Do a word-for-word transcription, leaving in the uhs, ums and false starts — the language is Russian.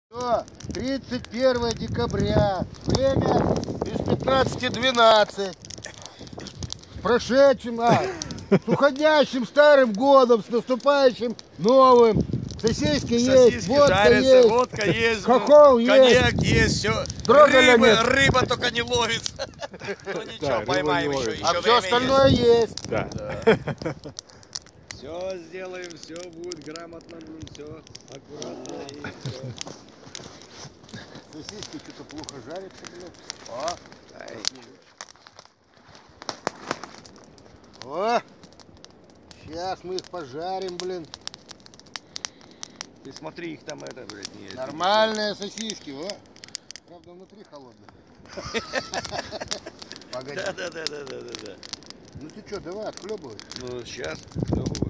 Все, тридцать первое декабря, время без пятнадцати двенадцать. Прошедшим, а, с уходящим старым годом, с наступающим новым. Сосиски есть, водка жарятся, есть, водка есть, хохол коньяк есть, есть, все. Дрогана Рыба, нет. рыба только не ловится. Ну ничего, поймаем еще, еще а все остальное есть. Да. Все сделаем, все будет грамотно, все аккуратно и все. Сосиски что-то плохо жарятся, блядь. О, О, сейчас мы их пожарим, блин. Ты смотри, их там это, блядь, не... Нормальные сосиски, о. Правда, внутри холодные. Погоди. Да, да, да, да, да, да. Ну ты что, давай, отхлебывай. Ну сейчас, кто будет?